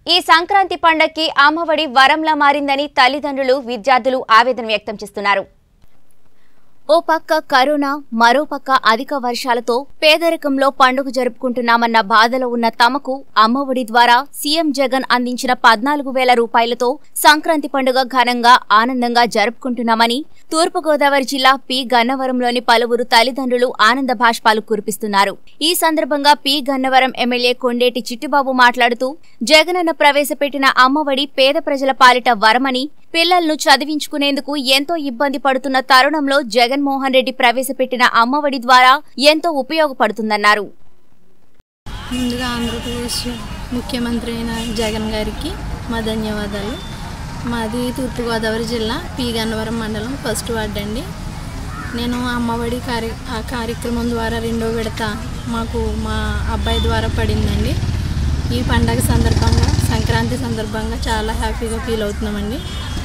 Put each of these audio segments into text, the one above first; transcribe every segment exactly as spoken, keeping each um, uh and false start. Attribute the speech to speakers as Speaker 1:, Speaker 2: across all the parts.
Speaker 1: ఈ సంక్రాంతి పండక్కి అమ్మఒడి వరంలా మారిందని తల్లిదండ్రులు విద్యార్థులు ఆవేదన వ్యక్తం చేస్తున్నారు. ఓ పక్క కరోనా, మరో పక్క అధిక వర్షాలతో పేదరికంలో పండుగ జరుపుకుంటున్నామన్న బాధలో ఉన్న తమకు అమ్మఒడి ద్వారా సీఎం జగన్ అందించిన పద్నాలుగు వేల రూపాయలతో సంక్రాంతి పండుగ ఘనంగా ఆనందంగా జరుపుకుంటున్నామని తూర్పుగోదావరి జిల్లా పి గన్నవరంలోని పలువురు తల్లిదండ్రులు ఆనంద భాష్పాలు కురిపిస్తున్నారు. ఈ సందర్భంగా పి గన్నవరం ఎమ్మెల్యే కొండేటి చిట్టిబాబు మాట్లాడుతూ జగనన్న ప్రవేశపెట్టిన అమ్మఒడి పేద ప్రజల పాలిట వరమని, పిల్లలను చదివించుకునేందుకు ఎంతో ఇబ్బంది పడుతున్న తరుణంలో జగన్మోహన్ రెడ్డి ప్రవేశపెట్టిన అమ్మఒడి ద్వారా ఎంతో ఉపయోగపడుతుందన్నారు.
Speaker 2: ముందుగా ఆంధ్రప్రదేశ్ ముఖ్యమంత్రి అయిన జగన్ గారికి మా ధన్యవాదాలు. మాది తూర్పుగోదావరి జిల్లా పి గన్నవరం మండలం ఫస్ట్ వార్డ్ అండి. నేను అమ్మఒడి కార్య ఆ కార్యక్రమం ద్వారా రెండో విడత మాకు మా అబ్బాయి ద్వారా పడిందండి. ఈ పండగ సందర్భంగా సంక్రాంతి సందర్భంగా చాలా హ్యాపీగా ఫీల్ అవుతున్నామండి.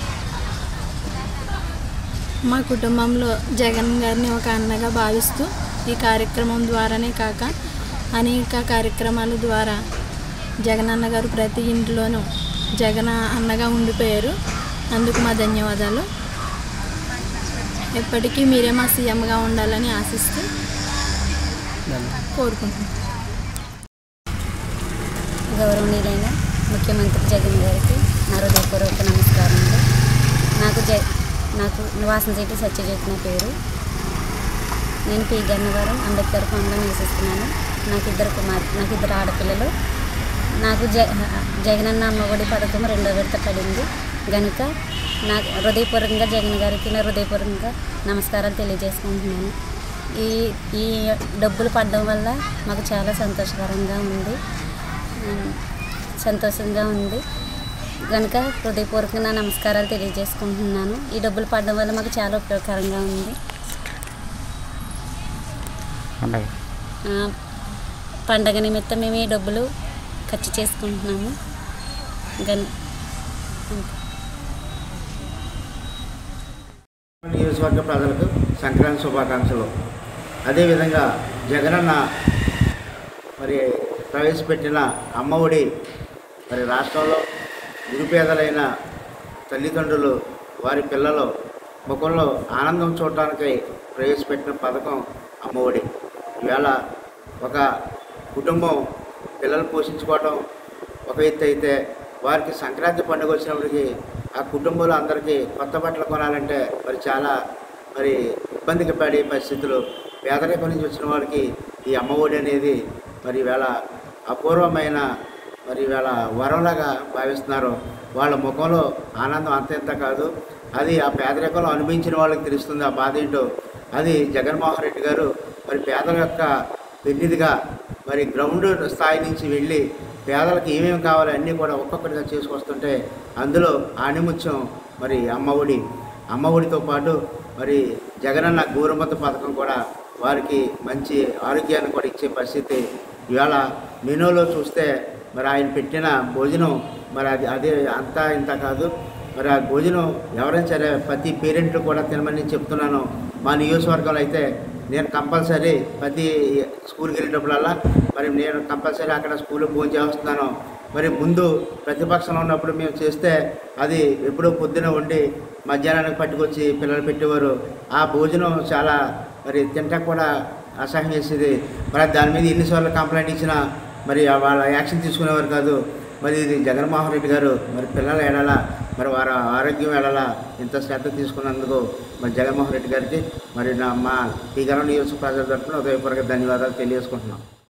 Speaker 2: మా కుటుంబంలో జగన్ గారిని ఒక అన్నగా భావిస్తూ ఈ కార్యక్రమం ద్వారానే కాక అనేక కార్యక్రమాల ద్వారా జగన్ అన్న గారు ప్రతి ఇంట్లోనూ జగన్ అన్నగా ఉండిపోయారు. అందుకు మా ధన్యవాదాలు. ఎప్పటికీ మీరే మా సీఎంగా ఉండాలని ఆశిస్తూ కోరుకుంటున్నాను.
Speaker 3: గౌరవనీయులైన ముఖ్యమంత్రి జగన్ గారికి నా హృదయపూర్వక నమస్కారములు. నాకు జ నాకు నివాసం శెట్టి సత్యజ్యోతి నా పేరు. నేను పి గన్నవరం అంబేద్కర్ భవన్లో నివసిస్తున్నాను. నాకు ఇద్దరు కుమార్ నాకు ఇద్దరు ఆడపిల్లలు. నాకు జ జగనన్న అమ్మఒడి పథకం రెండో విడత పడింది కనుక నాకు హృదయపూర్వకంగా జగన్ గారికి నా హృదయపూర్వకంగా నమస్కారాలు తెలియజేసుకుంటున్నాను. ఈ ఈ డబ్బులు పడడం వల్ల మాకు చాలా సంతోషకరంగా ఉంది సంతోషంగా ఉంది కనుక హృదయపూర్వకంగా నమస్కారాలు తెలియజేసుకుంటున్నాను. ఈ డబ్బులు పడడం వల్ల మాకు చాలా ఉపయోగకరంగా ఉంది. పండగ నిమిత్తం మేము ఈ డబ్బులు ఖర్చు చేసుకుంటున్నాము.
Speaker 4: నియోజకవర్గ ప్రజలకు సంక్రాంతి శుభాకాంక్షలు. అదేవిధంగా జగనన్న మరి ప్రవేశపెట్టిన అమ్మఒడి మరి రాష్ట్రంలో నిరుపేదలైన తల్లిదండ్రులు వారి పిల్లలు ముఖంలో ఆనందం చూడటానికి ప్రవేశపెట్టిన పథకం అమ్మఒడి. ఈవేళ ఒక కుటుంబం పిల్లలు పోషించుకోవడం ఒక ఎత్తు అయితే, వారికి సంక్రాంతి పండుగ వచ్చినప్పటికీ ఆ కుటుంబంలో అందరికీ కొత్త బట్టలు కొనాలంటే మరి చాలా మరి ఇబ్బందికి పడే పరిస్థితులు. పేదరికం నుంచి వచ్చిన వారికి ఈ అమ్మఒడి అనేది మరి ఈవేళ అపూర్వమైన మరి ఈవేళ వరంలాగా భావిస్తున్నారు. వాళ్ళ ముఖంలో ఆనందం అంతెంత కాదు, అది ఆ పేదరికంలో అనుభవించిన వాళ్ళకి తెలుస్తుంది ఆ బాధ ఏంటో. అది జగన్మోహన్ రెడ్డి గారు మరి పేదల యొక్క పెన్నిదిగా మరి గ్రౌండ్ స్థాయి నుంచి వెళ్ళి పేదలకు ఏమేమి కావాలో అన్నీ కూడా ఒక్కొక్కటిగా చేసుకొస్తుంటే అందులో ఆణిముత్యం మరి అమ్మఒడి. అమ్మఒడితో పాటు మరి జగనన్న గోరుముద్ద పథకం కూడా వారికి మంచి ఆరోగ్యాన్ని కూడా ఇచ్చే పరిస్థితి. ఇవాళ మెనూలో చూస్తే మరి ఆయన పెట్టిన భోజనం మరి అది అదే అంతా ఇంత కాదు. మరి ఆ భోజనం ఎవరైనా సరే ప్రతి పేరెంట్ కూడా తినమని చెప్తున్నాను. మా నియోజకవర్గంలో అయితే నేను కంపల్సరీ ప్రతి స్కూల్కి వెళ్ళేటప్పుడల్లా మరి నేను కంపల్సరీ అక్కడ స్కూల్లో భోజనం చేస్తున్నాను. మరి ముందు ప్రతిపక్షంలో ఉన్నప్పుడు మేము చేస్తే అది ఎప్పుడో పొద్దున వండి మధ్యాహ్నానికి పట్టుకొచ్చి పిల్లలు పెట్టేవారు. ఆ భోజనం చాలా మరి తింటా కూడా అసహ్యం వేసేది. మరి దాని మీద ఎన్నిసార్లు కంప్లైంట్ ఇచ్చినా మరి వాళ్ళ యాక్షన్ తీసుకునేవారు కాదు. మరి ఇది జగన్మోహన్ రెడ్డి గారు మరి పిల్లలు ఎడాలా మరి వారి ఆరోగ్యం ఎడాలా ఇంత శ్రద్ధ తీసుకున్నందుకు మరి జగన్మోహన్ రెడ్డి గారికి మరి నా మా పి గన్నవరం నియోజక ప్రజల తరఫున హృదయపూర్వక ధన్యవాదాలు తెలియజేసుకుంటున్నాం.